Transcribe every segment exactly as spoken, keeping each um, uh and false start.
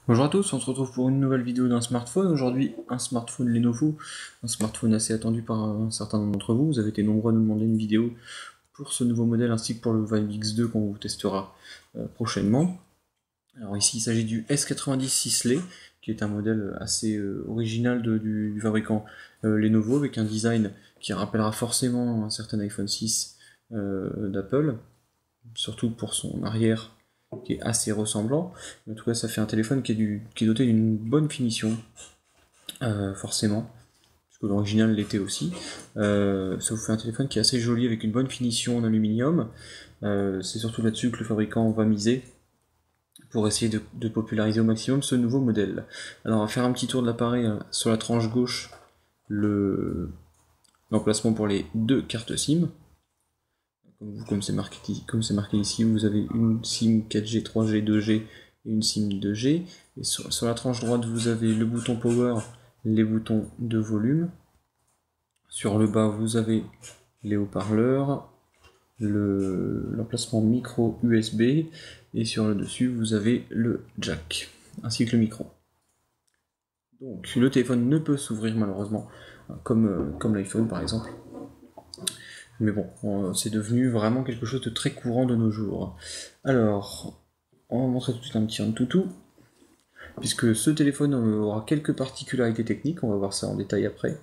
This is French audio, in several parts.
Bonjour à tous, on se retrouve pour une nouvelle vidéo d'un smartphone. Aujourd'hui, un smartphone Lenovo, un smartphone assez attendu par un certain nombre d'entre vous. Vous avez été nombreux à nous demander une vidéo pour ce nouveau modèle ainsi que pour le Vibe X deux qu'on vous testera euh, prochainement. Alors ici, il s'agit du S quatre-vingt-dix Sisley, qui est un modèle assez euh, original de, du, du fabricant euh, Lenovo, avec un design qui rappellera forcément un certain iPhone six euh, d'Apple, surtout pour son arrière qui est assez ressemblant. Mais en tout cas, ça fait un téléphone qui est, du, qui est doté d'une bonne finition, euh, forcément, puisque l'original l'était aussi. Euh, ça vous fait un téléphone qui est assez joli avec une bonne finition en aluminium. Euh, c'est surtout là-dessus que le fabricant va miser pour essayer de, de populariser au maximum ce nouveau modèle. Alors, on va faire un petit tour de l'appareil. Hein. Sur la tranche gauche, le l'emplacement pour les deux cartes SIM. Comme c'est marqué, comme c'est marqué ici, vous avez une SIM quatre G, trois G, deux G et une SIM deux G. Et sur, sur la tranche droite, vous avez le bouton Power, les boutons de volume. Sur le bas, vous avez les haut-parleurs, l'emplacement micro U S B, et sur le dessus, vous avez le jack, ainsi que le micro. Donc, le téléphone ne peut s'ouvrir malheureusement, comme, comme l'iPhone par exemple. Mais bon, c'est devenu vraiment quelque chose de très courant de nos jours. Alors, on va montrer tout de suite un petit Antutu, puisque ce téléphone aura quelques particularités techniques, on va voir ça en détail après.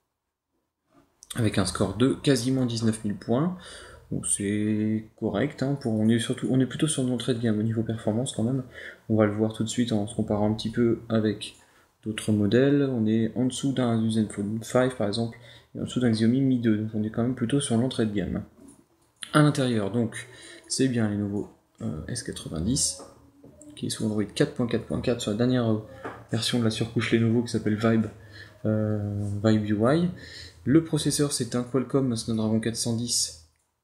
Avec un score de quasiment dix-neuf mille points, donc c'est correct, hein, pour, on, est surtout, on est plutôt sur une entrée de gamme au niveau performance quand même. On va le voir tout de suite en se comparant un petit peu avec d'autres modèles. On est en dessous d'un Zenfone cinq par exemple, et en dessous d'un Xiaomi Mi deux, donc on est quand même plutôt sur l'entrée de gamme. À l'intérieur, donc, c'est bien les nouveaux euh, S quatre-vingt-dix, qui est sous Android quatre point quatre point quatre sur la dernière euh, version de la surcouche Lenovo qui s'appelle Vibe, euh, Vibe U I. Le processeur, c'est un Qualcomm Snapdragon quatre cent dix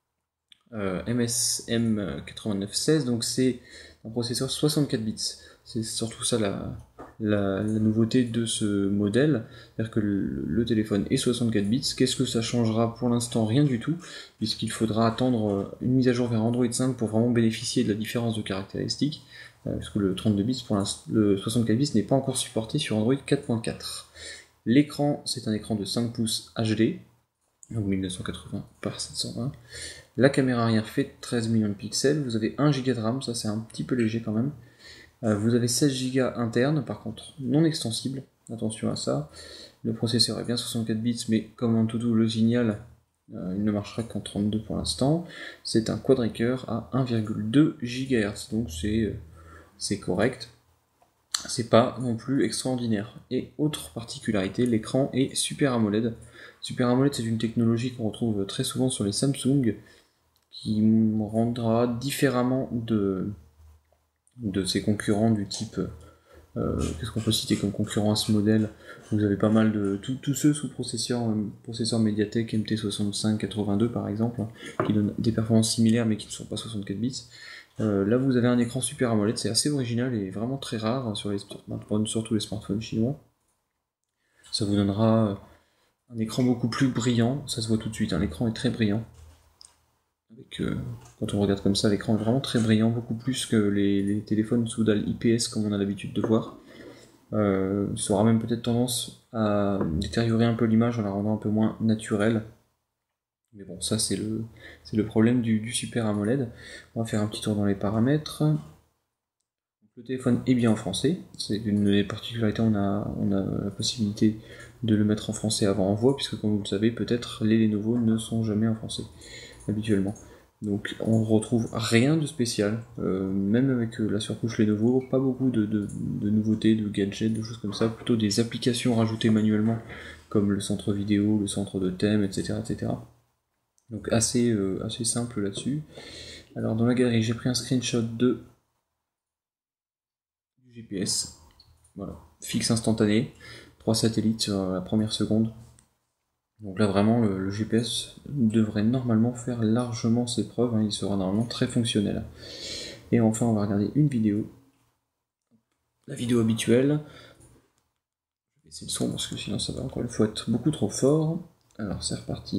euh, M S M quatre-vingt-neuf seize, donc c'est un processeur soixante-quatre bits. C'est surtout ça la, la, la nouveauté de ce modèle, c'est-à-dire que le, le téléphone est soixante-quatre bits. Qu'est-ce que ça changera? Pour l'instant, rien du tout, puisqu'il faudra attendre une mise à jour vers Android cinq pour vraiment bénéficier de la différence de caractéristiques, euh, parce que le trente-deux bits, pour le soixante-quatre bits n'est pas encore supporté sur Android quatre point quatre. L'écran, c'est un écran de cinq pouces H D, donc mille neuf cent quatre-vingts par sept cent vingt. La caméra arrière fait treize millions de pixels, vous avez un giga de RAM, ça c'est un petit peu léger quand même. Euh, vous avez seize giga interne, par contre non extensible, attention à ça. Le processeur est bien soixante-quatre bits, mais comme Antutu le signale, euh, il ne marchera qu'en trente-deux pour l'instant. C'est un quadricœur à un virgule deux gigahertz, donc c'est c'est correct. C'est pas non plus extraordinaire. Et autre particularité, l'écran est Super AMOLED. Super AMOLED, c'est une technologie qu'on retrouve très souvent sur les Samsung, qui rendra différemment de, de ses concurrents du type... Euh, Qu'est-ce qu'on peut citer comme concurrent à ce modèle? Vous avez pas mal de... Tous ceux sous processeur, euh, processeur Mediatek M T soixante-cinq quatre-vingt-deux par exemple, hein, qui donnent des performances similaires mais qui ne sont pas soixante-quatre bits. Euh, là vous avez un écran Super AMOLED, c'est assez original et vraiment très rare sur les smartphones, surtout les smartphones chinois. Ça vous donnera un écran beaucoup plus brillant, ça se voit tout de suite, hein, l'écran est très brillant. Avec, euh, quand on regarde comme ça, l'écran est vraiment très brillant, beaucoup plus que les, les téléphones sous dalle I P S comme on a l'habitude de voir. Euh, ça aura même peut-être tendance à détériorer un peu l'image en la rendant un peu moins naturelle. Mais bon, ça c'est le, c'est le problème du, du Super AMOLED. On va faire un petit tour dans les paramètres. Le téléphone est bien en français, c'est une des particularités, on a, on a la possibilité de le mettre en français avant envoi, puisque comme vous le savez, peut-être les Lenovo ne sont jamais en français, habituellement. Donc on retrouve rien de spécial, euh, même avec la surcouche Lenovo, pas beaucoup de, de, de nouveautés, de gadgets, de choses comme ça, plutôt des applications rajoutées manuellement, comme le centre vidéo, le centre de thème, et cetera et cetera. Donc assez, euh, assez simple là-dessus. Alors dans la galerie, j'ai pris un screenshot de du G P S, voilà, fixe instantané, trois satellites sur la première seconde. Donc là vraiment le, le G P S devrait normalement faire largement ses preuves, hein, il sera normalement très fonctionnel. Et enfin on va regarder une vidéo, la vidéo habituelle. Je vais baisser le son parce que sinon ça va encore une fois être beaucoup trop fort. Alors c'est reparti.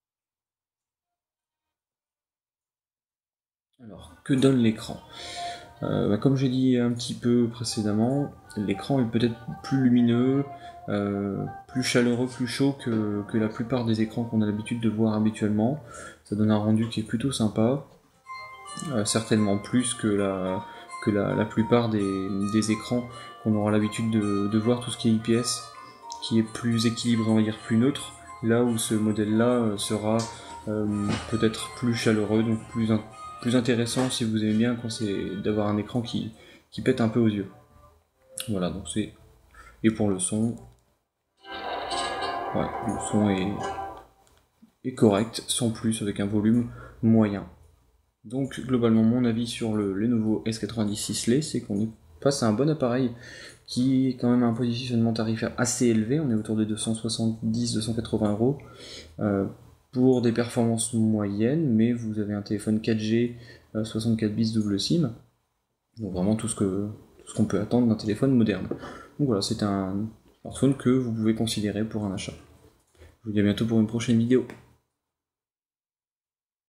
Alors que donne l'écran? Euh, bah, comme j'ai dit un petit peu précédemment, l'écran est peut-être plus lumineux, euh, plus chaleureux, plus chaud que, que la plupart des écrans qu'on a l'habitude de voir habituellement. Ça donne un rendu qui est plutôt sympa, euh, certainement plus que la, que la, la plupart des, des écrans qu'on aura l'habitude de, de voir, tout ce qui est I P S, qui est plus équilibré, on va dire plus neutre, là où ce modèle-là sera euh, peut-être plus chaleureux, donc plus, in plus intéressant si vous aimez bien quand c'est d'avoir un écran qui, qui pète un peu aux yeux. Voilà, donc c'est... Et pour le son, ouais, le son est, est correct, sans plus, avec un volume moyen. Donc globalement, mon avis sur le Lenovo S quatre-vingt-dix L E, c'est qu'on est face à un bon appareil qui est quand même un positionnement tarifaire assez élevé, on est autour des deux cent soixante-dix à deux cent quatre-vingts euros, euh, pour des performances moyennes, mais vous avez un téléphone quatre G, euh, soixante-quatre bits double SIM, donc vraiment tout ce que tout ce qu'on peut attendre d'un téléphone moderne. Donc voilà, c'est un smartphone que vous pouvez considérer pour un achat. Je vous dis à bientôt pour une prochaine vidéo.